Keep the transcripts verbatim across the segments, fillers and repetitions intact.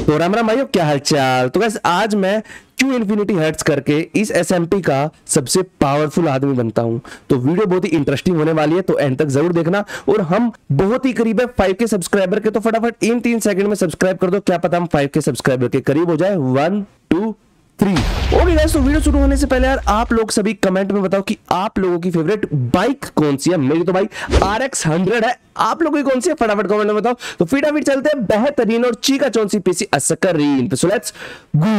तो राम राम भाइयों, क्या हालचाल। तो गाइस आज मैं क्यू इन्फिनिटी हर्ट्ज करके इस एसएमपी का सबसे पावरफुल आदमी बनता हूं। तो वीडियो बहुत ही इंटरेस्टिंग होने वाली है, तो एंड तक जरूर देखना। और हम बहुत ही करीब है फाइव के सब्सक्राइबर के, तो फटाफट इन तीन सेकंड में सब्सक्राइब कर दो। क्या पता हम फाइव के सब्सक्राइबर के करीब हो जाए। One two three. Okay guys, तो वीडियो शुरू होने से पहले यार आप लोग सभी कमेंट में बताओ कि आप लोगों की फेवरेट बाइक कौन सी है। मेरी तो भाई आर एक्स हंड्रेड है। आप लोगों की कौन सी है फटाफट कमेंट में बताओ। तो फटाफट चलते हैं बेहतरीन और चीका चौंसी पीसी असकरीन पे। So let's go.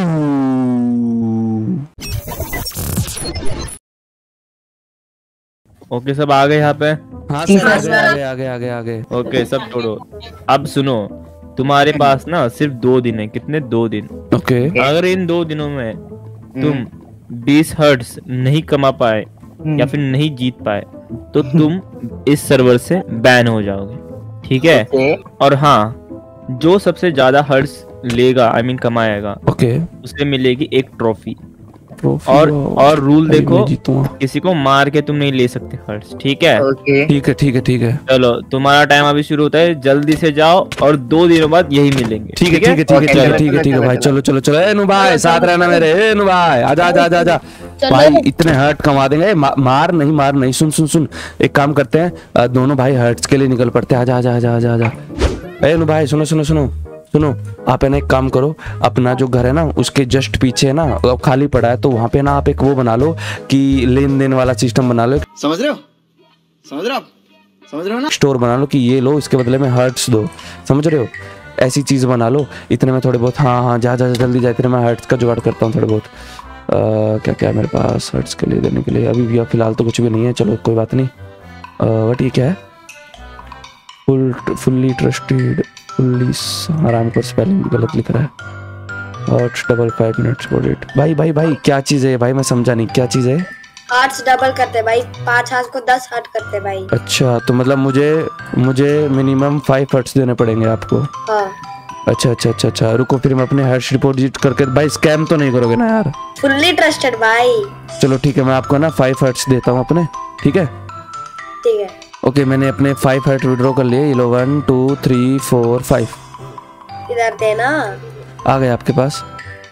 ओके सब आ गए यहाँ पे। हाँ सर, आगे आगे आगे आगे आगे। ओके सब छोड़ो, अब सुनो, तुम्हारे पास ना सिर्फ दो दिन है। कितने? दो दिन। ओके। अगर इन दो दिनों में तुम बीस हर्ट्ज नहीं कमा पाए या फिर नहीं जीत पाए तो तुम इस सर्वर से बैन हो जाओगे, ठीक है? और हाँ, जो सबसे ज्यादा हर्ट्ज लेगा, आई मीन कमाएगा, ओके, उसे मिलेगी एक ट्रॉफी। और और रूल देखो, किसी को मार के तुम नहीं ले सकते हर्ट्ज, ठीक है? ठीक है ठीक है ठीक है। चलो तुम्हारा टाइम अभी शुरू होता है, जल्दी से जाओ और दो दिनों बाद यही मिलेंगे। ठीक है ठीक है ठीक है ठीक है ठीक है ठीक है भाई। चलो चलो चलो। ए नु भाई साथ रहना मेरे। ए नु भाई आजा आजा आजा आजा भाई, इतने हर्ट कमा देंगे। मा, मार नहीं मार नहीं। सुन सुन सुन, एक काम करते हैं, दोनों भाई हर्ट्स के लिए निकल पड़ते हैं। आजा आजा आजा आजा आजा। ए नु भाई सुनो सुनो सुनो सुनो, आप है ना एक काम करो, अपना जो घर है ना उसके जस्ट पीछे है ना खाली पड़ा है, तो वहां पे ना आप एक वो बना लो कि लेन देन वाला सिस्टम बना लो। समझ रहे हो समझ रहे हो समझ रहे हो ना? स्टोर बना लो कि ये लो, इसके बदले में हर्ट्स दो। समझ रहे हो? ऐसी चीज बना लो। इतने में थोड़े बहुत, हाँ हाँ जा जा जल्दी जा, इतने में हर्ट्स का जुगाड़ करता हूँ थोड़े बहुत। आ, क्या क्या है मेरे पास हर्ट्स के लिए देने के लिए? अभी भी फिलहाल तो कुछ भी नहीं है। चलो कोई बात नहीं। बट ये क्या है? फुल फुल्ली ट्रस्टेड आराम कर, स्पेलिंग गलत लिख रहा है। और double five minutes for it. भाई भाई भाई क्या चीज है भाई? मैं समझा नहीं, क्या चीज है? हार्ट्स डबल करते भाई, पांच हार्ट्स को दस हार्ट करते भाई। अच्छा, तो मतलब मुझे मुझे मिनिमम फाइव हार्ट्स देने पड़ेंगे आपको? हाँ। अच्छा अच्छा अच्छा अच्छा, रुको फिर मैं अपने हार्ट्स डिपॉजिट करके। भाई स्कैम तो नहीं करोगे ना यार? फुल्ली ट्रस्टेड भाई। चलो ठीक है, मैं आपको ना फाइव हार्ट्स देता हूँ अपने, ठीक है? ठीक है। ओके, मैंने अपने फाइव हार्ट विड्रॉ कर लिए। ये लो, one two three four five. इधर देना। आ गए आपके पास?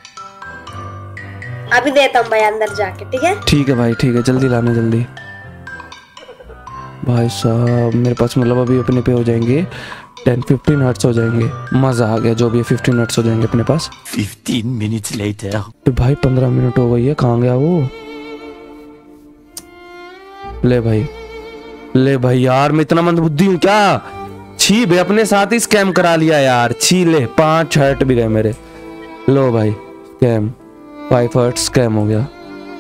अभी देता हूँ भाई अंदर जाके, ठीक है? ठीक है भाई ठीक है, जल्दी लाना जल्दी। भाई साहब मेरे पास मतलब अभी अपने पे हो जाएंगे टेन फिफ्टीन हर्ट्स हो जाएंगे। मजा आ गया, जो भी फिफ्टीन हर्ट्स हो जाएंगे अपने पास। Fifteen minutes later. तो भाई पंद्रह मिनट हो गई है, कहाँ गया वो? ले भाई ले भाई, यार मैं इतना मंद बुद्धि हूँ क्या? छी बे, अपने साथ ही स्कैम करा लिया यार। छी ले, पांच हर्ट भी गए मेरे। लो भाई स्कैम, फाइव हर्ट स्कैम हो गया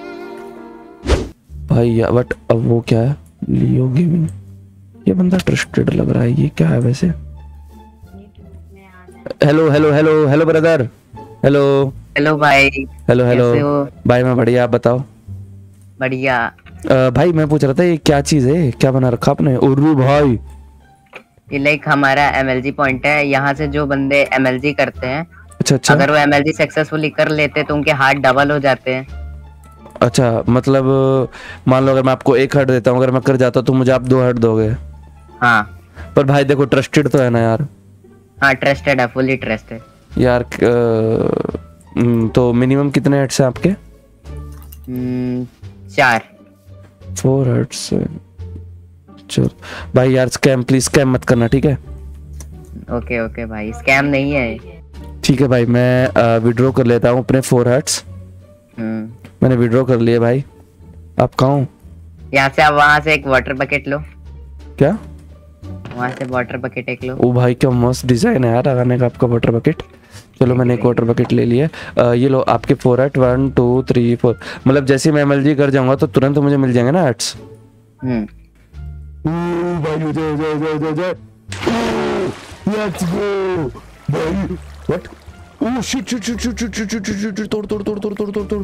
भाई यार। बट अब वो क्या है? लियो गेमिंग, ये बंदा ट्रस्टेड लग रहा है। ये क्या है वैसे? Hello hello hello hello brother. Hello hello भाई। हेलो हेलो भाई, मैं बढ़िया, आप बताओ? बढ़िया। Uh, भाई मैं पूछ रहा था ये क्या चीज है, क्या बना रखा आपने? उर्रू भाई, ये लाइक हमारा एमएलजी पॉइंट है। यहाँ से जो बंदे एमएलजी करते हैं, अच्छा अच्छा, अगर वो एमएलजी सक्सेसफुली कर लेते तो उनके हार्ट डबल हो जाते हैं। अच्छा मतलब मान लो अगर मैं आपको एक हार्ट देता हूँ, अगर मैं कर जाता तो मुझे आप दो हार्ट दोगे? हाँ। पर भाई देखो ट्रस्टेड तो है ना यार? हाँ ट्रस्टेड है, फुली ट्रस्टेड यार। आ, तो मिनिमम कितने हार्ट्स हैं आपके? चार। Four hearts. चल भाई यार, स्कैम प्लीज स्कैम मत करना, ठीक है? ओके ओके भाई, स्कैम नहीं है। ठीक है भाई, मैं विड्रॉ कर लेता हूँ अपने फोर हर्ट्स। मैंने विड्रॉ कर लिए भाई। आप कहाँ हो? यहाँ से आप वहाँ से एक वाटर बकेट लो। क्या? वहाँ से वाटर बकेट एक लो। ओ भाई क्या मस्त डिजाइन है यार लगाने का आपका वाटर बकेट। चलो मैंने एक वाटर बकेट ले लिया। आ, ये लो आपके four heart, one two three four. मतलब जैसे मैं एमएलजी कर जाऊंगा तो तुरंत तो मुझे मिल जाएंगे ना हर्ट्स? हम्म भाई जय जय जय जय जय, लेट्स गो भाई। What? Oh shit shit shit shit shit shit shit, तोड़ तोड़ तोड़ तोड़ तोड़ तोड़ तोड़।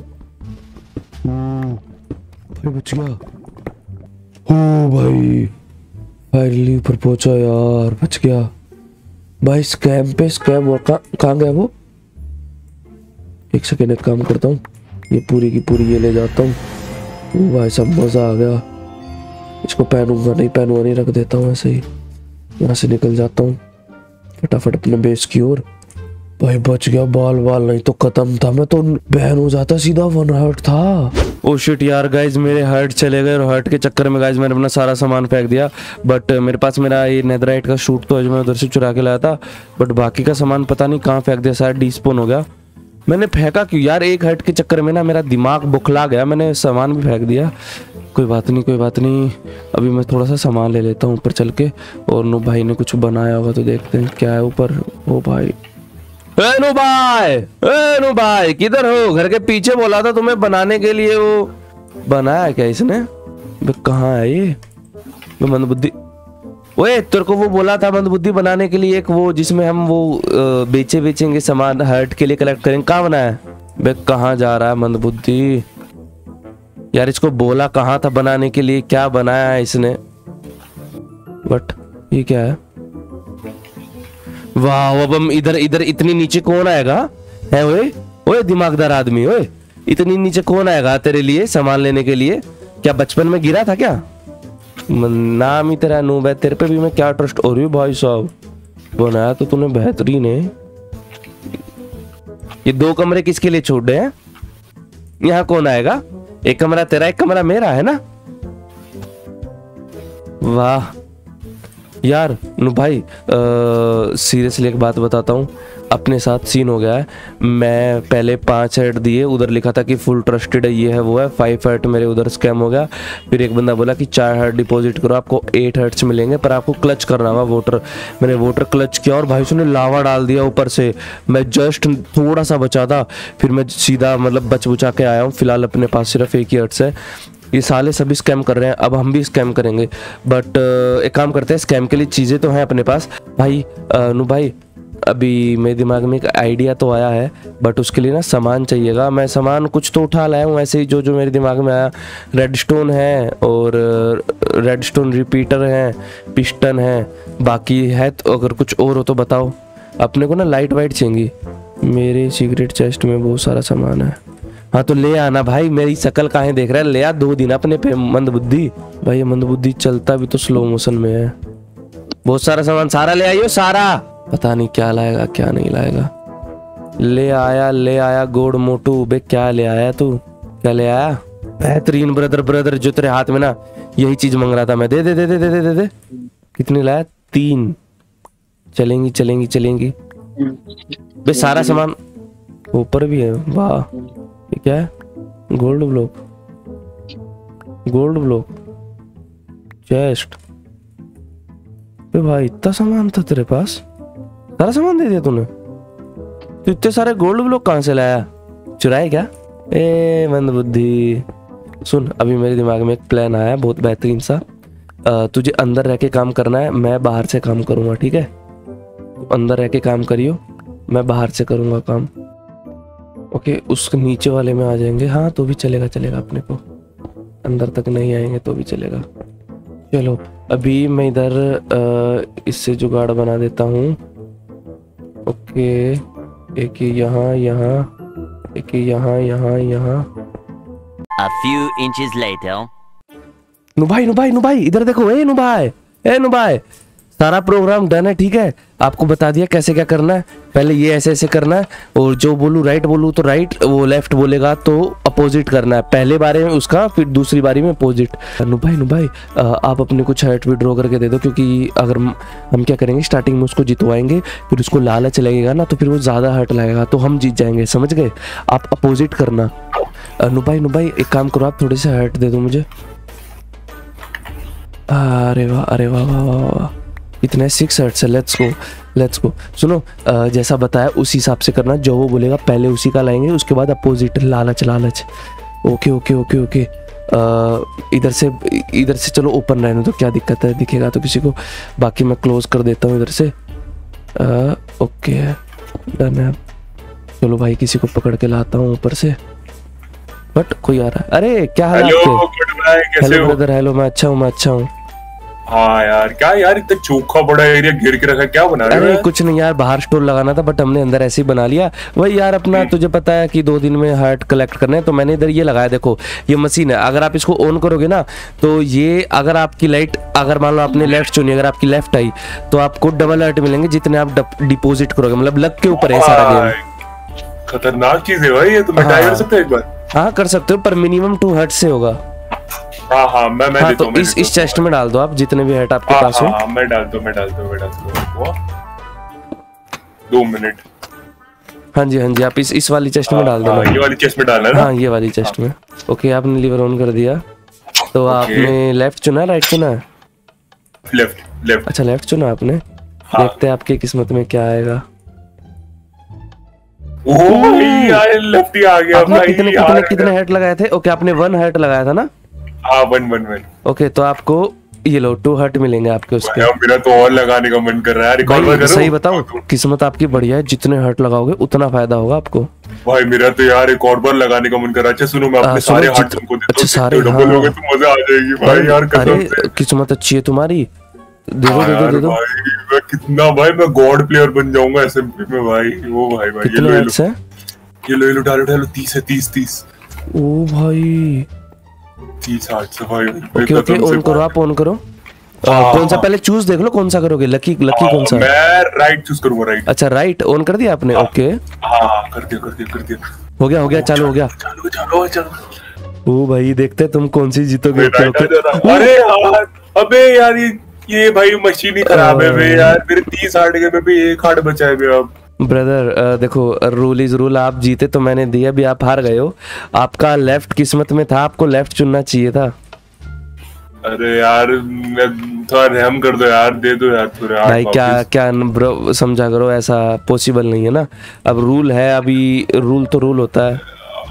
भाई बच गया। ओ भाई फाइनली ऊपर पहुंचा यार, बच गया भाई। स्कैम पे स्कैम हुआ। कहाँ गया वो? एक सेकेंड, एक काम करता हूँ, ये पूरी की पूरी ये ले जाता हूँ। ओ भाई सब मजा आ गया। इसको पहनूंगा नहीं, पहनूंगा नहीं, रख देता हूँ ऐसे ही। यहाँ से निकल जाता हूँ फटाफट अपने बेस की ओर। भाई बच गया, बाल बाल नहीं तो खत्म था, मैं तो बैन हो जाता, सीधा वन हर्ट था। ओ शिट यार गाइज, मेरे हर्ट चले गए और हर्ट के चक्कर में गाइज मैंने अपना सारा सामान फेंक दिया। बट मेरे पास मेरा ये नेदराइट का शूट तो है जो मैं उधर से चुरा के लाया था, बट बाकी का सामान पता नहीं कहाँ फेंक दिया, शायद डिस्पोन हो गया। मैंने फेंका क्यों यार, एक हर्ट के चक्कर में ना मेरा दिमाग बुखला गया, मैंने सामान भी फेंक दिया। कोई बात नहीं कोई बात नहीं, अभी मैं थोड़ा सा सामान ले लेता हूँ ऊपर चल के। और नो भाई ने कुछ बनाया होगा तो देखते हैं क्या है ऊपर। ओ भाई, ए नो भाई, ए नो भाई किधर हो? घर के पीछे बोला था तुम्हें बनाने के लिए, वो बनाया क्या इसने? कहाँ है ये मंदबुद्धि? ओए तेरे को वो बोला था मंदबुद्धि बनाने के लिए, एक वो जिसमें हम वो बेचे बेचेंगे सामान हर्ट के लिए कलेक्ट करेंगे, कहाँ बनाया? बे कहाँ जा रहा है मंदबुद्धि यार? इसको बोला कहाँ था बनाने के लिए, क्या बनाया है इसने? बट ये क्या है? वाह, अब हम इधर इधर इतनी नीचे कौन आएगा है? ओए ओए दिमागदार आदमी, ओए इतनी नीचे कौन आएगा तेरे लिए सामान लेने के लिए? क्या बचपन में गिरा था क्या? नाम ही तेरा नूब है, तेरे पे भी मैं क्या ट्रस्ट। और भाई साहब बनाया तो तूने बेहतरीन है। ये दो कमरे किसके लिए छोड़ रहे हैं? यहाँ कौन आएगा? एक कमरा तेरा, एक कमरा मेरा है ना? वाह यार नु भाई, सीरियसली एक बात बताता हूँ, अपने साथ सीन हो गया है। मैं पहले पांच हेड दिए, उधर लिखा था कि फुल ट्रस्टेड है, ये है वो है। फाइव हेड मेरे उधर स्कैम हो गया। फिर एक बंदा बोला कि चार हेड डिपॉजिट करो, आपको एट हेड्स मिलेंगे, पर आपको क्लच करना होगा वोटर। मैंने वोटर क्लच किया और भाई उसने लावा डाल दिया ऊपर से। मैं जस्ट थोड़ा सा बचा था, फिर मैं सीधा मतलब बच बुचा के आया हूँ। फिलहाल अपने पास सिर्फ एक ही हेड्स है। ये साले सभी स्कैम कर रहे हैं, अब हम भी स्कैम करेंगे। बट एक काम करते हैं, स्कैम के लिए चीज़ें तो हैं अपने पास। भाई नु भाई, अभी मेरे दिमाग में एक आइडिया तो आया है, बट उसके लिए ना सामान चाहिएगा। मैं सामान कुछ तो उठा लाया हूँ ऐसे ही जो जो मेरे दिमाग में आया। रेडस्टोन है और रेडस्टोन रिपीटर है, पिस्टन है, बाकी है तो अगर कुछ और हो तो बताओ। अपने को ना लाइट वाइट चाहिए। मेरे सीक्रेट चेस्ट में बहुत सारा सामान है। हाँ तो ले आना भाई, मेरी शक्ल काहे देख रहा है? ले आ दो दिन अपने पे मंदबुद्धि। भाई ये मंदबुद्धि चलता भी तो स्लो मोशन में है। बहुत सारा सामान, सारा ले आइयो सारा। पता नहीं क्या लाएगा क्या नहीं लाएगा। ले आया ले आया गोड मोटू। बे क्या ले आया तू? क्या ले आया? बेहतरीन ब्रदर ब्रदर, जो तेरे हाथ में ना यही चीज मांग रहा था मैं। दे दे दे दे दे दे दे। कितनी लाया? तीन। चलेंगी चलेंगी चलेंगी। बे सारा सामान ऊपर भी है। वाह, ये क्या है? Gold block, gold block, chest. बे भाई इतना सामान था तेरे पास? सारा सामान दे दिया तूने? तो इतने सारे गोल्ड ब्लॉक कहाँ से लाया? चुराए क्या? ए मंदबुद्धि, सुन अभी मेरे दिमाग में एक प्लान आया बहुत बेहतरीन सा। आ, तुझे अंदर रह के काम करना है, मैं बाहर से काम करूंगा, ठीक है? अंदर रह के काम करियो, मैं बाहर से करूंगा काम। ओके, उस नीचे वाले में आ जाएंगे। हाँ तो भी चलेगा चलेगा, अपने को अंदर तक नहीं आएंगे तो भी चलेगा। चलो अभी मैं इधर इससे जुगाड़ बना देता हूँ। ओके, एक ही यहाँ यहाँ, एक ही यहाँ यहाँ यहाँ। A few inches later. नु भाई नु भाई नु भाई इधर देखो। ए नु भाई, ए नु भाई, सारा प्रोग्राम डन है, ठीक है? आपको बता दिया कैसे क्या करना है। पहले ये ऐसे ऐसे करना है, और जो बोलूँ राइट बोलूँ तो राइट, वो लेफ्ट बोलेगा तो अपोजिट करना है। पहले बारे में उसका, फिर दूसरी बारी में अपोजिट। नु भाई नु भाई, आप अपने कुछ हर्ट विड्रॉ करके दे दो, क्योंकि अगर हम क्या करेंगे स्टार्टिंग में उसको जितवाएंगे, फिर उसको लालच लगेगा ना, तो फिर वो ज़्यादा हर्ट लगेगा, तो हम जीत जाएंगे, समझ गए? आप अपोजिट करना। नु भाई नु भाई एक काम करो, आप थोड़े से हर्ट दे दो मुझे। अरे वाह अरे वाह वाह वाह वाह, इतने सिक्स हर्ट्स है। Let's go let's go. सुनो, आ, जैसा बताया उस हिसाब से करना, जो वो बोलेगा पहले उसी का लाएंगे, उसके बाद अपोजिट। लालच लालच। Okay okay okay okay. इधर से इधर से चलो ओपन रहने दो, क्या दिक्कत है? दिखेगा तो किसी को। बाकी मैं क्लोज कर देता हूँ इधर से। आ, ओके डन है। चलो भाई किसी को पकड़ के लाता हूँ ऊपर से। बट कोई आ रहा है। अरे क्या हाल है आपके? Hello brother, hello. मैं अच्छा हूँ मैं अच्छा हूँ। हाँ यार, क्या यार इतना चोखा बड़ा एरिया घेर के रखा, क्या बना रहे हो अरे यार? कुछ नहीं यार, बाहर स्टोर लगाना था बट हमने अंदर ऐसे ही बना लिया। वही यार अपना, तुझे पता है कि दो दिन में हार्ट कलेक्ट करने हैं, तो मैंने इधर ये लगाया। देखो ये मशीन है, अगर आप इसको ऑन करोगे ना तो ये, अगर आपकी लाइट, अगर मान लो आपने लेफ्ट चुनी, अगर आपकी लेफ्ट आई तो आपको डबल हार्ट मिलेंगे जितने आप डिपॉजिट करोगे। मतलब लक के ऊपर है सारा गेम। खतरनाक चीज है भाई ये, तो मैं ट्राई कर सकता हूं एक बार? हाँ कर सकते हो, पर मिनिमम टू हर्ट से होगा। हाँ हाँ मैं मैं हाँ देता तो हूं, मैं इस देता इस चेस्ट में डाल दो आप जितने भी हर्ट आपके हूं। पास हाँ हो। हाँ मैं डालता हूं, मैं डालता हूं, मैं डालता हूं। दो मिनट। हाँ जी हाँ जी, आप इस इस वाली चेस्ट में डाल हाँ, देना। ये वाली चेस्ट में डालना है ना? हाँ ये वाली चेस्ट में। ओके आपने लीवर ऑन कर दिया, तो आपने लेफ्ट चुना राइट चुना? Left left. अच्छा लेफ्ट चुना आपने। हाँ। देखते हैं आपकी किस्मत में क्या आएगा। ओ भाई यार लेफ्ट ही आ गया आपने भाई कितने यार। कितने कितने हर्ट लगाए थे? ओके आपने वन हर्ट लगाया था ना? हाँ वन वन वन। ओके तो आपको ये लो टू हर्ट मिलेंगे आपके उसके। यार मेरा तो और लगाने का मन कर रहा है यार, एक और बार भाई करो। सही बताओ, किस्मत आपकी बढ़िया है, जितने हर्ट लगाओगे उतना फायदा होगा आपको। भाई मेरा तो यार एक और बार लगाने का मन कर रहा है। अच्छा सुनो, मैं आ, अपने सुनो, सारे जित- हार्ट तुमको देता हूं। अच्छा, सारे, डबल हाँ। हो गए तो मजा आ जाएगी भाई यार कसम अरे से। किस्मत अच्छी है तुम्हारी, दे दो हाँ दे दो यार दे दो। भाई मैं कितना भाई मैं गॉड प्लेयर बन जाऊंगा एसएमपी में भाई। ओ भाई भाई ये कितने लो ये हर्ट्स लो हैं? ये लो ये लो डालो डालो। तीस है, तीस तीस ओ भाई तीस हार्ट से भाई। ओके ओके ऑन करो, आप ऑन करो। आ, कौन सा पहले चूज देख लो, कौन सा करोगे? लकी लकी कौन सा? मैं राइट चूज करूंगा, राइट। अच्छा राइट ऑन कर दिया आपने? ओके हाँ कर दिया कर दिया कर दिया। हो गया हो गया, चालू हो गया। चलो चलो चलो। ओ भाई देखते हैं तुम कौन सी जीतोगे। ओके राइट आ ओके जा रहा। अरे यार अबे यार ये ये भाई मशीन ही खराब है बे यार। मेरे तीस हार्ट के में भी एक हार्ट बचा है बे अब। ब्रदर देखो रूल इज रूल, आप जीते तो मैंने दिया, अभी आप हार गए हो। आपका लेफ्ट किस्मत में था, आपको लेफ्ट चुनना चाहिए था। अरे यार मैं थोड़ा रहम कर दो यार, दे दो यार थोड़ा हार्ट भाई क्या वापस। क्या ब्रो समझा करो, ऐसा पॉसिबल नहीं है ना। अब रूल है, अभी रूल तो रूल होता है।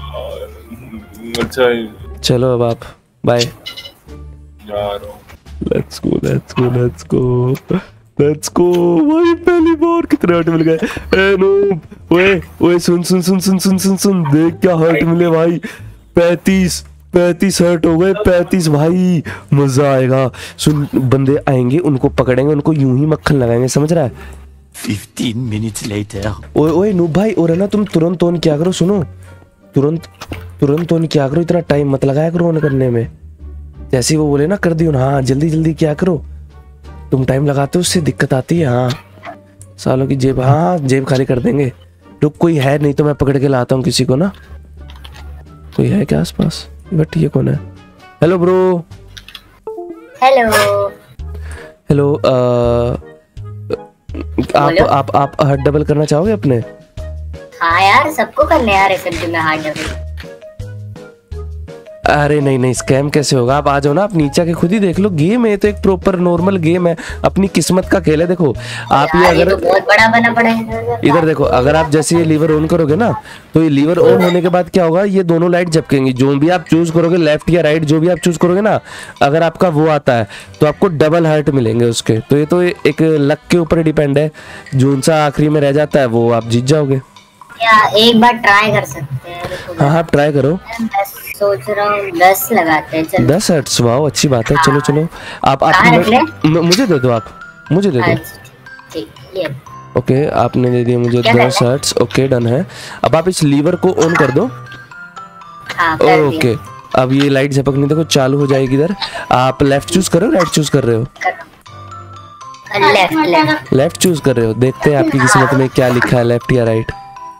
अच्छा चलो अब आप बाय। यार let's go let's go let's go let's go भाई, पहली बार कितने हर्ट मिल गए। ए नूब ओए ओए सुन सुन सुन सुन सुन सुन सुन देख क्या हर्ट मिले भाई। पैंतीस पैंतीस हर्ट हो गए, पैंतीस भाई मजा आएगा। सुन बंदे आएंगे उनको पकड़ेंगे, उनको यूं ही मक्खन लगाएंगे, समझ रहा है? Fifteen minutes later. ओए ओए नूब भाई, और है ना तुम तुरंत ऑन क्या करो, सुनो तुरंत तुरंत ऑन क्या करो, इतना टाइम मत लगाया करो ऑन करने में। जैसे ही वो बोले ना कर दियो ना, हाँ जल्दी जल्दी क्या करो। तुम टाइम लगाते हो उससे दिक्कत आती है। हाँ सालों की जेब, हाँ जेब खाली कर देंगे। रुक कोई है नहीं तो मैं पकड़ के लाता हूँ किसी को ना। कोई है क्या आसपास? बट ये कौन है? Hello bro. हेलो। हेलो आप आप आप हार्ट डबल करना चाहोगे अपने? हाँ यार सबको करने यार एसएमपी में हार्ड डबल। अरे नहीं नहीं स्कैम कैसे होगा, आप आ जाओ ना, आप नीचे आके खुद ही देख लो। गेम है तो एक प्रॉपर नॉर्मल गेम है, अपनी किस्मत का खेल है। देखो आप ये यार ये अगर तो बहुत बड़ा बना पड़ा है। इधर देखो, अगर आप जैसे ये लीवर ऑन करोगे ना तो ये लीवर ऑन होने के बाद क्या होगा, ये दोनों लाइट झपकेंगी। जो भी आप चूज करोगे लेफ्ट या राइट, जो भी आप चूज करोगे ना, अगर आपका वो आता है तो आपको डबल हार्ट मिलेंगे उसके। तो ये तो एक लक के ऊपर डिपेंड है, जो सा आखिरी में रह जाता है वो आप जीत जाओगे। या एक बार ट्राई कर सकते हैं। रुको, हाँ आप ट्राई करो। मैं सोच रहा हूँ दस लगाते हैं। चलो दस हर्ट्स, वाह अच्छी बात है। चलो चलो आप आप कहाँ रख ले? म- मुझे दे दो, आप मुझे दे दो। अच्छा, ठीक ये ओके आपने दे दिया मुझे क्या दस करना है? हर्ट्स। ओके डन है। अब आप इस लीवर को ऑन कर दो। हाँ कर दिया। ओके अब ये लाइट झपकनी देखो चालू हो जाएगी। इधर आप लेफ्ट चूज कर रहे हो राइट चूज कर रहे हो? Left left. लेफ्ट चूज कर रहे हो। देखते हैं आपकी किस्मत में क्या लिखा है, लेफ्ट या राइट।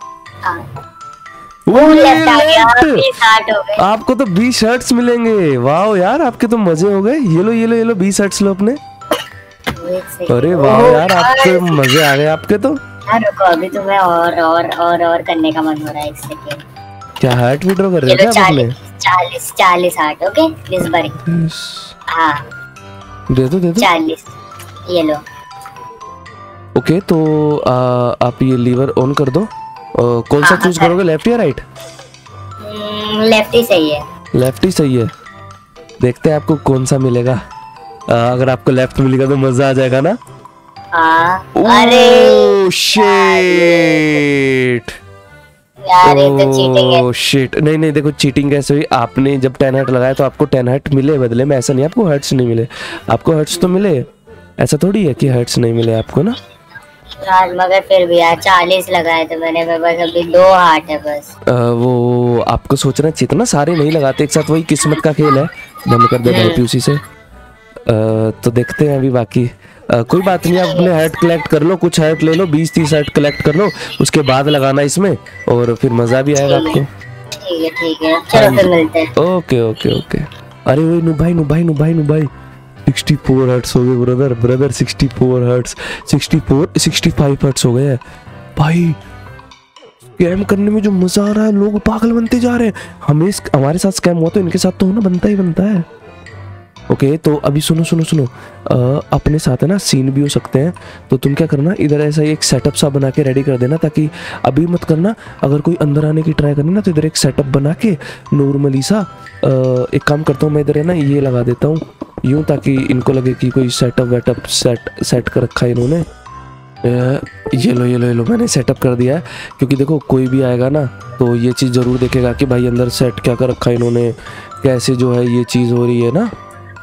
वो लेफ्ट आ गया, left! बीस हार्ट हो गए। आपको तो बीस हर्ट्स मिलेंगे। वाह यार आपके तो मजे हो गए। ये लो ये लो ये लो बीस हर्ट्स लो अपने। एक सेकंड। अरे वाह यार आपके मजे आ गए आपके तो। यार रुको अभी तो मैं और और और और करने का मन हो रहा है। एक सेकंड। क्या हार्ट विड्रॉ कर रहे हो चलो क्या आप अपने? चालीस चालीस चालीस हार्ट। ओके दिस बारी। हाँ दे दो दे दो। चालीस ये लो। ओके तो आ, आप ये लीवर ऑन कर दो। आ, कौन सा हाँ, चूज हाँ, करोगे, लेफ्ट या राइट? लेफ्ट ही सही है। लेफ्ट ही सही है। देखते हैं आपको कौन सा मिलेगा। आ, अगर आपको लेफ्ट मिलेगा तो मजा आ जाएगा ना। हाँ अरे ओह शिट यार ये तो चीटिंग है। ओह शिट, नहीं नहीं देखो चीटिंग कैसे हुई, आपने जब टेन हर्ट लगाया तो आपको टेन हर्ट मिले बदले में, ऐसा नहीं आपको हर्ट्स नहीं मिले, आपको हर्ट्स तो मिले, ऐसा थोड़ी है कि हर्ट्स नहीं मिले आपको ना यार। मगर फिर भी यार चालीस लगाए थे मैंने, बस अभी दो हार्ट है बस। आ, वो आपको सोचना चाहिए ना, सारे नहीं लगाते एक साथ, वही किस्मत का खेल है। बंद कर दे भाई पीयूसी से। आ, तो देखते हैं अभी बाकी। आ, कोई बात नहीं, आप अपने हर्ट कलेक्ट कर लो, कुछ हर्ट ले लो, बीस तीस हर्ट कलेक्ट कर लो, उसके बाद लगाना इसमें और फिर मजा भी आएगा आपको। ठीक है ठीक है, चलो फिर मिलते हैं। Okay okay okay. अरे वो नु भाई नु भाई नु भाई नु भाई चौंसठ हर्ट्स हो गए ब्रदर, ब्रदर चौंसठ हर्ट्स, चौंसठ पैंसठ हर्ट्स हो गए हैं भाई। स्कैम करने में जो मजा आ रहा है, लोग पागल बनते जा रहे हैं। हमें हमारे साथ स्कैम हुआ तो इनके साथ तो होना बनता ही बनता है। ओके तो अभी सुनो सुनो सुनो, आ, अपने साथ है ना सीन भी हो सकते हैं, तो तुम क्या करना, इधर ऐसा एक सेटअप सा बना के रेडी कर देना, ताकि अभी मत करना, अगर कोई अंदर आने की ट्राई करनी ना तो इधर एक सेटअप बना के नॉर्मली सा आ, एक काम करता हूँ मैं, इधर है ना ये लगा देता हूँ यूँ, ताकि इनको लगे कि कोई सेटअप वेटअप सेट सेट कर रखा है इन्होंने। ये लो ये लो ये लो मैंने सेटअप कर दिया है, क्योंकि देखो कोई भी आएगा ना तो ये चीज़ ज़रूर देखेगा कि भाई अंदर सेट क्या कर रखा है इन्होंने, कैसे जो है ये चीज़ हो रही है ना,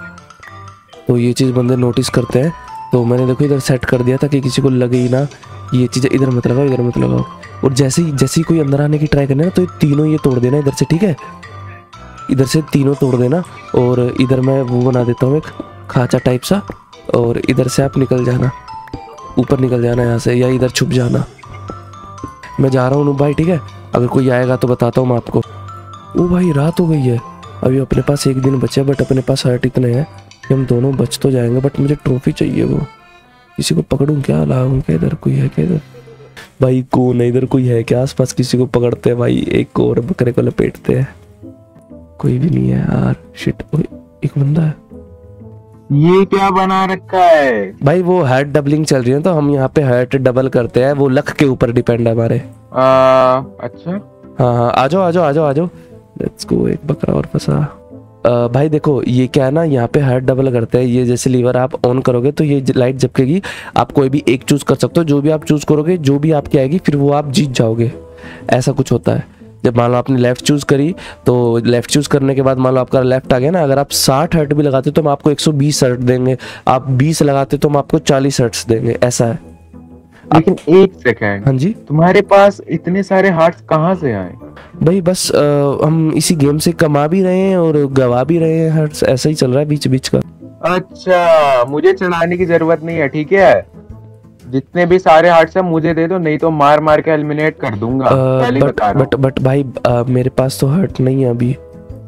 तो ये चीज़ बंदे नोटिस करते हैं। तो मैंने देखो इधर सेट कर दिया ताकि किसी को लगे ही ना ये चीज़ इधर मत लगाओ, इधर मत लगाओ। और जैसे ही जैसे ही कोई अंदर आने की ट्राई करना है तो ये तीनों ये तोड़ देना इधर से, ठीक है, इधर से तीनों तोड़ देना। और इधर मैं वो बना देता हूँ एक खांचा टाइप सा, और इधर से आप निकल जाना, ऊपर निकल जाना यहाँ से, या इधर छुप जाना। मैं जा रहा हूँ भाई, ठीक है, अगर कोई आएगा तो बताता हूँ मैं आपको। ओ भाई रात हो गई है, अभी अपने पास एक दिन बचा, बट अपने पास हर्ट इतने हैं कि हम दोनों बच तो जाएंगे, बट मुझे ट्रॉफी चाहिए। वो किसी को पकड़ूं क्या, लाऊं क्या, इधर कोई है क्या, इधर भाई कौन है, इधर कोई है क्या आसपास, किसी को पकड़ते हैं भाई, एक और बकरे को लपेटते हैं। कोई भी नहीं है यार, शिट, एक बंदा है। ये क्या बना रखा है भाई? वो हर्ट डबलिंग चल रही है, तो हम यहाँ पे हर्ट डबल करते हैं, वो लक के ऊपर डिपेंड है हमारे। आ, अच्छा हाँ हाँ आ जाओ आ जाओ आ जाओ आ जाओ, लेट्स गो। एक बकरा और फंसा। आ, भाई देखो ये क्या है ना, यहाँ पे हर्ट डबल करते हैं, ये जैसे लीवर आप ऑन करोगे तो ये लाइट झपकेगी, आप कोई भी एक चूज कर सकते हो, जो भी आप चूज करोगे जो भी आपकी आएगी फिर वो आप जीत जाओगे, ऐसा कुछ होता है। जब मान लो आपने लेफ्ट चूज करी तो लेफ्ट चूज करने के बाद मान लो आपका लेफ्ट आ गया ना, अगर आप साठ हर्ट भी लगाते तो हम आपको एक सौ बीस हर्ट देंगे, आप बीस लगाते तो हम आपको चालीस हर्ट्स देंगे, ऐसा है। लेकिन एक सेकंड, हाँ जी, तुम्हारे पास इतने सारे हार्ट्स कहाँ से आए? भाई बस आ, हम इसी गेम से कमा भी रहे हैं और गवा भी रहे हैं हर्ट्स, ऐसा ही चल रहा है बीच बीच का। अच्छा, मुझे चढ़ाने की जरूरत नहीं है, ठीक है, जितने भी सारे हार्ट्स हैं मुझे दे दो, नहीं तो मार मार के एलिमिनेट कर दूंगा। पहले बट बता रहा बट बट भाई आ, मेरे पास तो हर्ट नहीं है अभी।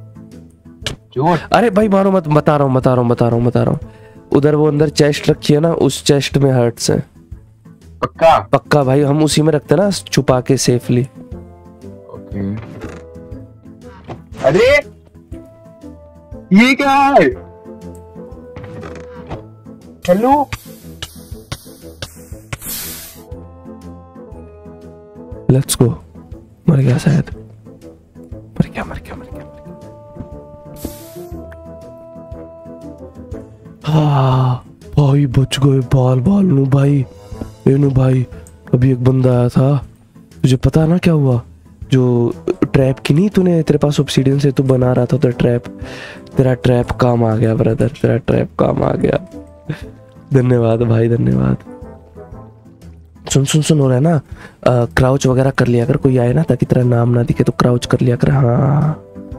झूठ? अरे भाई मारो मत, बता रहा हूँ बता रहा हूँ बता रहा हूँ बता रहा हूँ उधर वो अंदर चेस्ट रखी है ना, उस चेस्ट में हर्ट्स हैं। पक्का? पक्का भाई, हम उसी में रखते हैं ना छुपा के सेफली। ओके। अरे ये क्या है? Hello, let's go. मर गया शायद, मर गया मर गया मर गया हाँ भाई बच गए, बाल बाल नू भाई, ए नू भाई। अभी एक बंदा आया था, तुझे पता ना क्या हुआ, जो ट्रैप की नहीं, तूने तेरे पास ऑब्सीडियन से तू बना रहा था तो ट्रैप, तेरा ट्रैप काम आ गया ब्रदर, तेरा ट्रैप काम आ गया। धन्यवाद भाई धन्यवाद। सुन सुन सुन हो रहा है ना, आ, क्राउच वगैरह कर लिया कर, कोई आए ना ताकि तेरा नाम ना दिखे तो क्राउच कर लिया कर। हाँ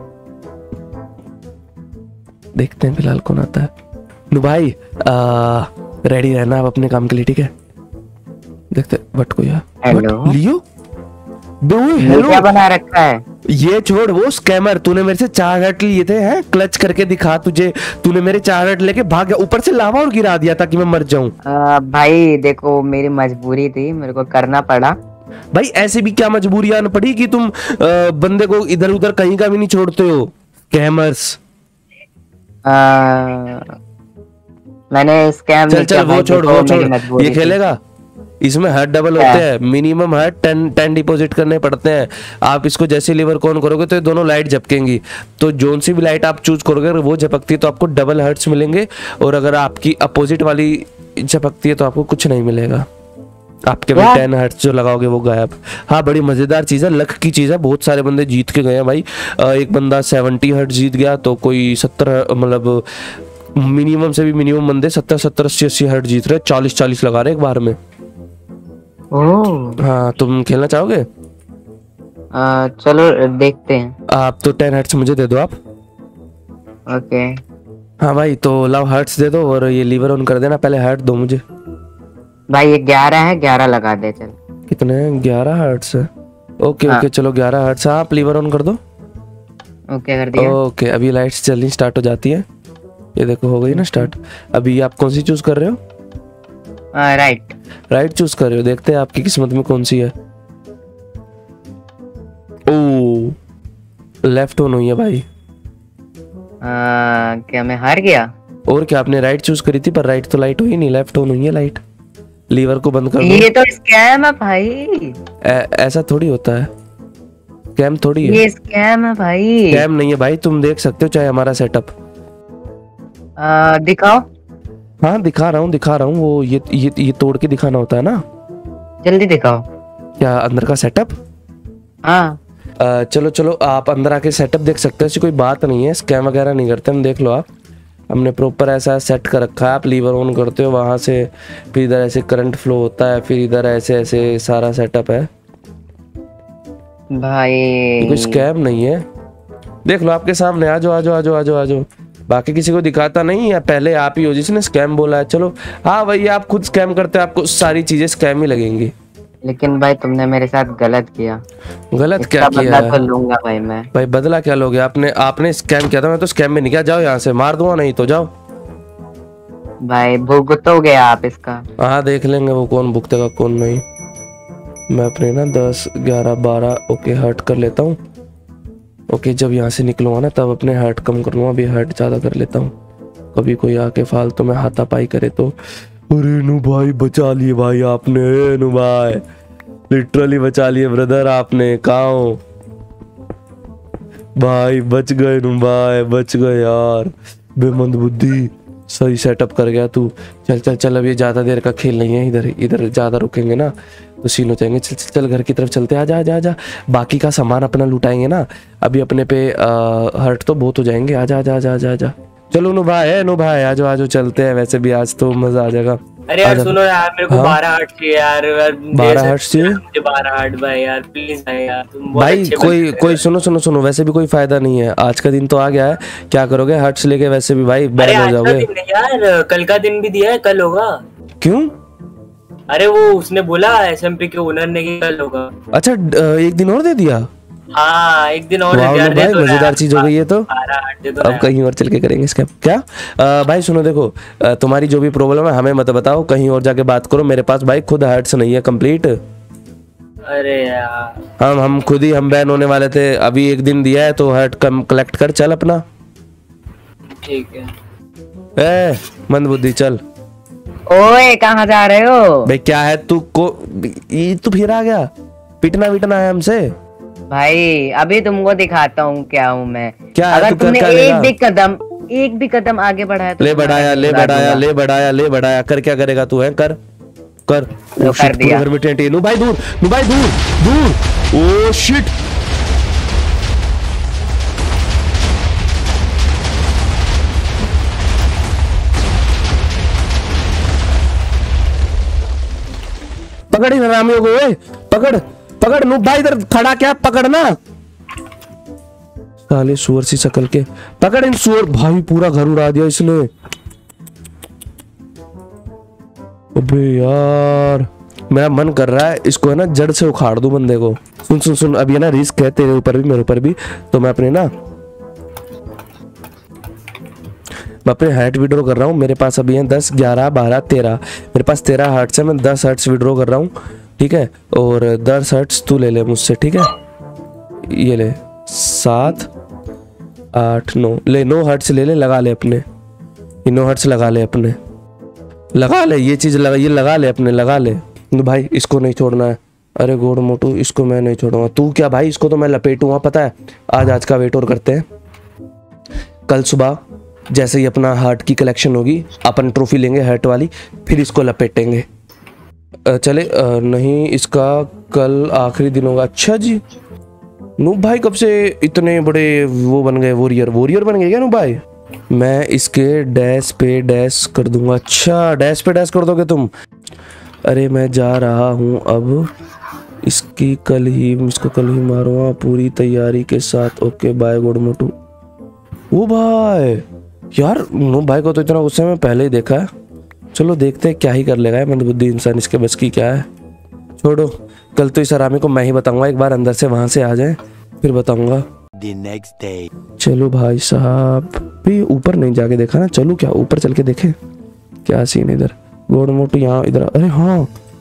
देखते हैं फिलहाल कौन आता है। नु भाई आ, रेडी रहना आप अपने काम के लिए, ठीक है? देखते बट कोई हेलो लियो, हेलो, क्या बना रखा है? ये छोड़, वो स्कैमर, तूने मेरे से चार हर्ट लिए थे, हैं क्लच करके दिखा तुझे, तूने मेरे चार हर्ट लेके भाग गया, ऊपर से लावा और गिरा दिया ताकि मैं मर जाऊं। भाई देखो मेरी मजबूरी थी, मेरे को करना पड़ा। भाई ऐसे भी क्या मजबूरी आना पड़ी कि तुम आ, बंदे को इधर उधर कहीं का भी नहीं छोड़ते हो, स्कैमर्स। मैंने स्कैम चल चल वो छोड़ वो छोड़, ये खेलेगा, इसमें हर्ट डबल होते हैं, minimum heart ten ten deposit करने पड़ते हैं। आप इसको जैसे लीवर कौन करोगे तो ये दोनों लाइट झपकेंगी, तो जोन सी भी लाइट आप चूज करोगे अगर वो झपकती है तो आपको डबल हर्ट्स मिलेंगे, और अगर आपकी अपोजिट वाली झपकती है तो आपको कुछ नहीं मिलेगा। आपके भी टेन हर्ट्ज जो लगाओगे वो गायब। हाँ बड़ी मजेदार चीज है, लक की चीज है, बहुत सारे बंदे जीत के गए हैं भाई। एक बंदा सेवेंटी हर्ट्ज जीत गया, तो कोई सत्तर, मतलब मिनिमम से भी मिनिमम बंदे सत्तर सत्तर अस्सी अस्सी हर्ट्ज जीत रहे, चालीस चालीस लगा रहे एक बार में। ओह हाँ तुम खेलना चाहोगे? आ, चलो देखते हैं। आप तो टेन हर्ट्ज मुझे दे दो आप। ओके हाँ भाई तो लाओ हर्ट्ज दे दो और ये लीवर ऑन कर देना, पहले हर्ट दो मुझे। भाई ये ग्यारह है, ग्यारह लगा दे चल। कितने हैं? ग्यारह हर्ट्ज है। ओके हाँ। ओके चलो ग्यारह हर्ट्ज। आप लीवर ऑन कर दो। ओके कर दिया। ओके अभी लाइट्स जल्दी स्टार्ट हो जाती है, ये देखो हो गई ना स्टार्ट। अभी आप कौन सी चूज कर रहे हो? राइट राइट चूज कर रहे हो, देखते हैं आपकी किस्मत में कौन सी है। ओ लेफ्ट ऑन हुई है भाई। आ, क्या मैं हार गया? और क्या, आपने राइट चूज करी थी पर राइट तो लाइट हुई नहीं, लेफ्ट ऑन हुई है लाइट। लीवर को बंद कर दो। ये तो स्कैम है भाई। ऐ- ऐसा थोड़ी होता है, स्कैम थोड़ी है। ये स्कैम है भाई। स्कैम नहीं है भाई, तुम देख सकते हो चाहे हमारा सेटअप। आ, दिखाओ। हाँ दिखा रहा हूँ दिखा रहा हूँ, वो ये ये ये तोड़ के दिखाना होता है ना। जल्दी दिखाओ। क्या अंदर का सेटअप? हाँ Uh, चलो चलो आप अंदर आके सेटअप देख सकते हो, ऐसी कोई बात नहीं है, स्कैम वगैरह नहीं करते हम, देख लो आप। हमने प्रॉपर ऐसा सेट कर रखा है, आप लीवर ऑन करते हो वहां से, फिर इधर ऐसे करंट फ्लो होता है, फिर इधर ऐसे ऐसे सारा सेटअप है भाई। ये कोई स्कैम नहीं है, देख लो आपके सामने। आ जाओ आ जाओ आ जाओ आ जाओ आ जाओ। बाकी किसी को दिखाता नहीं है, पहले आप ही हो जिसने स्कैम बोला है। चलो हाँ भाई आप खुद स्कैम करते हो, आपको सारी चीजें स्कैम ही लगेंगी। लेकिन भाई तुमने मेरे साथ गलत किया। गलत क्या इसका किया बदला तो है? लूंगा भाई मैं। भाई बदला क्या लोगे? आपने आपने स्कैम किया था, मैं तो स्कैम में नहीं किया। जाओ यहाँ से, मार दूंगा नहीं तो जाओ। भाई भुगतोगे आप इसका। हाँ देख लेंगे वो कौन भुगतेगा कौन नहीं। मैं अपने ना दस ग्यारह बारह ओके हर्ट कर लेता हूँ। ओके जब यहाँ से निकलूंगा ना तब अपने हर्ट कम कर लूंगा, अभी हर्ट ज्यादा कर लेता हूँ, कभी कोई आके फालतू में हाथापाई करे तो। अरे नू भाई बचा लिए भाई आपने, नू भाई लिटरली बचा लिए ब्रदर आपने। कहाँ हो भाई? बच गए नू भाई, बच गए यार, बेमंद बुद्धि। सही सेटअप कर गया तू। चल चल चल अब ये ज्यादा देर का खेल नहीं है, इधर इधर ज्यादा रुकेंगे ना तो सीन हो जाएंगे। चल चल चल घर की तरफ चलते, आजा आजा आजा। बाकी का सामान अपना लुटाएंगे ना, अभी अपने पे आ, हर्ट तो बहुत हो जाएंगे। आजा आजा आजा आजा आजा। चलो नु भाई है नु भाई, आजो आजो चलते हैं, वैसे भी आज तो मजा आ जाएगा। अरे यार सुनो यार, मेरे को बारह हर्ट चाहिए यार। बारह हर्ट चाहिए मुझे बारह हर्ट भाई यार, प्लीज भाई यार तुम बहुत भाई। अच्छे कोई बंदे कोई सुनो सुनो सुनो, वैसे भी कोई फायदा नहीं है, आज का दिन तो आ गया है, क्या करोगे हर्ट्स लेके? वैसे भी भाई अरे बैन हो आज का जाओगे। दिन नहीं यार, कल का दिन भी दिया है, कल होगा। क्यों? अरे वो उसने बोला एसएमपी के ओनर ने कि कल होगा। अच्छा एक दिन और दे दिया? हाँ एक दिन और वाह दे भाई, दे दो मजेदार यार। चीज हो गई है तो। बारह हर्ट दे दो अब यार। कहीं और चल के करेंगे इसका क्या। आ, भाई सुनो देखो, आ, तुम्हारी जो भी प्रॉब्लम है हमें मत बताओ, कहीं और जाके बात करो। मेरे पास भाई खुद हर्ट्स नहीं है कंप्लीट। अरे यार हम हम खुद ही हम बैन होने वाले थे, अभी एक दिन दिया है तो हर्ट कम कलेक्ट कर चल अपना। ठीक है। ए मंद बुद्धि चल। ओए कहाँ जा रहे हो? भाई क्या है तू को, ये तू फिर आ गया, पिटना विटना है हमसे। भाई अभी तुमको दिखाता हूँ क्या हूँ मैं। क्या है, अगर तू कर तुमने क्या एक लेगा? भी कदम एक भी कदम आगे बढ़ाया तो ले तुम्हारा बढ़ाया ले उड़ा बढ़ाया दूंगा। ले बढ़ाया ले बढ़ाया कर क्या करेगा तू? है कर कर। लो, ओ कर शिट, पूरे दिया। घर में टेंट है। नु भाई दूर, नु भाई दूर दूर। ओ शिट पकड़ ही हरामी हो गए, पकड़ पकड़। नु भाई इधर खड़ा क्या, पकड़ना साले सुअर सी शक्ल के। पकड़ इन सुअर। भाई पूरा घर उड़ा दिया इसने। अबे यार मेरा मन कर रहा है इसको है ना जड़ से उखाड़ दूं बंदे को। सुन सुन सुन, अब ये ना रिस्क है तेरे ऊपर भी मेरे ऊपर भी, तो मैं अपने ना मैं अपने हार्ट विड्रॉ कर रहा हूँ। मेरे पास अभी है दस ग्यारह बारह तेरह, मेरे पास तेरह हार्ट्स है, मैं दस हार्ट्स विड्रॉ कर रहा हूँ ठीक है। और दस हार्ट्स तू ले ले मुझसे ठीक है, ये ले सात आठ नौ, ले नौ हार्ट्स ले ले, लगा ले अपने, ये नौ हार्ट्स लगा ले अपने, लगा ले ये चीज लगा, ये लगा ले अपने, लगा ले भाई। इसको नहीं छोड़ना है, अरे गोड़ मोटू इसको मैं नहीं छोड़ूंगा। तू क्या भाई, इसको तो मैं लपेटूंगा पता है। आज आज का वेट और करते हैं, कल सुबह जैसे ही अपना हार्ट की कलेक्शन होगी अपन ट्रॉफी लेंगे हार्ट वाली, फिर इसको लपेटेंगे। अ, चले अ, नहीं इसका कल आखिरी दिन होगा। अच्छा जी नूब भाई कब से इतने बड़े वो बन गए, वॉरियर वॉरियर बन गए क्या नूब भाई? मैं इसके डैश पे डैश कर दूंगा। अच्छा डैश पे डैश कर दोगे तुम? अरे मैं जा रहा हूँ अब, इसकी कल ही इसको कल ही मारूंगा पूरी तैयारी के साथ। ओके बाय गुड मोटू। ओ भाई यार नूब भाई को तो इतना गुस्से में पहले ही देखा है। चलो देखते हैं क्या ही कर लेगा मंदबुद्धि इंसान, इसके बस की क्या है। छोड़ो कल तो इस हरामी को मैं ही बताऊंगा, एक बार अंदर से वहां से आ जाए फिर बताऊंगा। The next day. चलो भाई साहब भी ऊपर नहीं जाके देखा ना, चलो क्या ऊपर चल के देखे क्या सीन इधर। गोड़ मोटू यहाँ इधर, अरे हाँ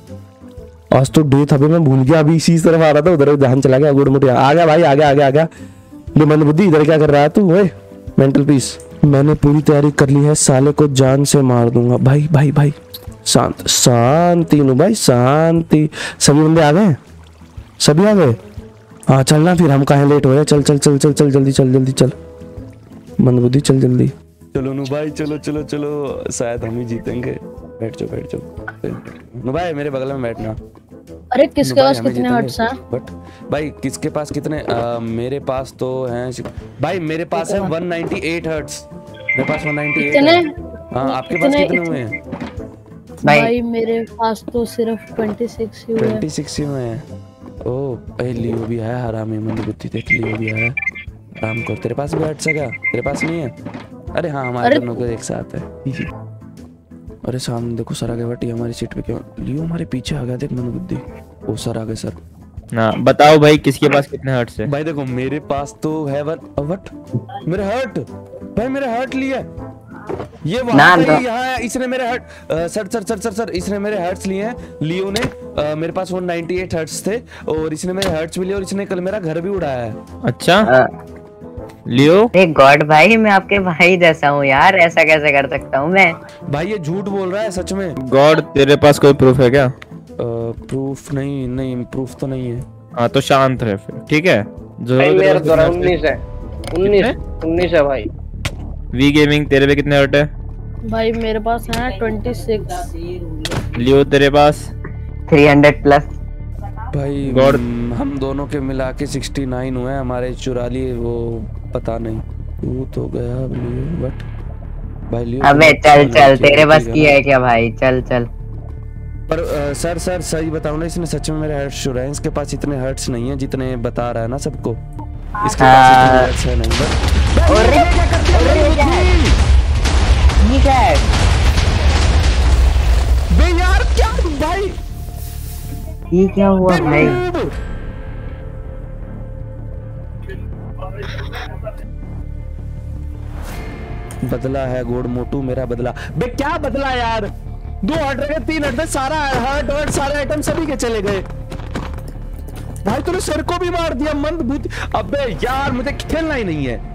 आज तो डे था, मैं भूल गया, अभी इसी तरफ आ रहा था उधर ध्यान चला गया। गोड़ मोटू आ गया भाई, आ गया आ गया आ गया। मंदबुद्धि इधर क्या कर रहा है तू? ओए मेंटल पीस। मैंने पूरी तैयारी कर ली है, साले को जान से मार दूंगा। भाई भाई भाई शांत शांति नु भाई शांति। सभी बंदे आ गए, सभी आ गए। हाँ चलना फिर, हम कहाँ लेट हो रहे। चल चल चल चल चल जल्दी चल जल्दी चल मंदबुद्धि चल जल्दी। चलो नु भाई चलो चलो चलो, शायद हम ही जीतेंगे। बैठ जाओ बैठ जाओ नु भाई, मेरे बगल में बैठना। अरे किसके पास कितने हर्ट्स हैं? बट भाई किसके पास कितने? आ, मेरे पास तो हैं भाई, मेरे पास है एक सौ अट्ठानवे हर्ट्स। मेरे पास एक सौ अट्ठानवे कितने? हाँ आपके पास कितने हुए हैं? भाई मेरे पास तो सिर्फ छब्बीस ही हुए हैं। छब्बीस ही हुए हैं। ओह ए लियो भी है हरामी, मंदबुद्धि देख लियो भी है। आराम कर, तेरे पास भी हर्ट्स है क्या? तेरे पास नहीं है? अरे हाँ हमारे दोनों को एक साथ है। अरे सामने देखो सर आ गए, बट ये हमारी सीट पे क्यों? लियो हमारे पीछे आ गया, देख मंदबुद्धि। ओ सर आ गए सर। ना बताओ भाई किसके पास कितने हर्ट्स है? भाई देखो मेरे पास तो है वन वट मेरे हर्ट, भाई मेरे हर्ट लिए ये वहां पे यहाँ है, इसने मेरे heart sir sir sir sir sir इसने मेरे हर्ट्स लिए हैं। लियो ने आ, मेरे पास एक सौ अट्ठानवे हर्ट्स थे और इसने मेरे हर्ट्स भी लिए और इसने कल मेरा घर भी उड़ाया है। अच्छा लियो एक गॉड भाई, मैं आपके भाई जैसा हूँ यार, ऐसा कैसे कर सकता हूँ मैं? भाई ये झूठ बोल रहा है सच में। गॉड तेरे पास कोई प्रूफ है क्या? प्रूफ नहीं नहीं प्रूफ तो नहीं है। हाँ तो शांत रहे फिर, ठीक है। उन्नीस है उन्नीस उन्नीस है भाई। वी गेमिंग तेरे पे कितने हर्ट है? भाई मेरे पास है छब्बीस। लियो तेरे पास तीन सौ प्लस। भाई गॉड हम दोनों के मिला के उनहत्तर हुए, हमारे चुरा लिए वो पता नहीं। तू तो गया लियो, बट भाई लियो अबे चल चल, तेरे बस की है क्या भाई? चल चल। पर आ, सर सर सही बताऊं ना, इसने सच में मेरे हर्ट्स चुराए। इसके पास इतने हर्ट्स नहीं है जितने बता रहा है ना सबको। इसके पास इतने हर्ट्स है नहीं। बट अरे अरे क्या है ये? क्या है बे यार? क्या भाई ये क्या हुआ भाई? बदला है गोड़ मोटू मेरा बदला। बे क्या बदला यार? दो हट रहे, तीन हट, सारा हर्ट हर्ट सारे आइटम सभी के चले गए। भाई तूने सर को भी मार दिया मंदबुद्धि। अबे यार मुझे खेलना ही नहीं है।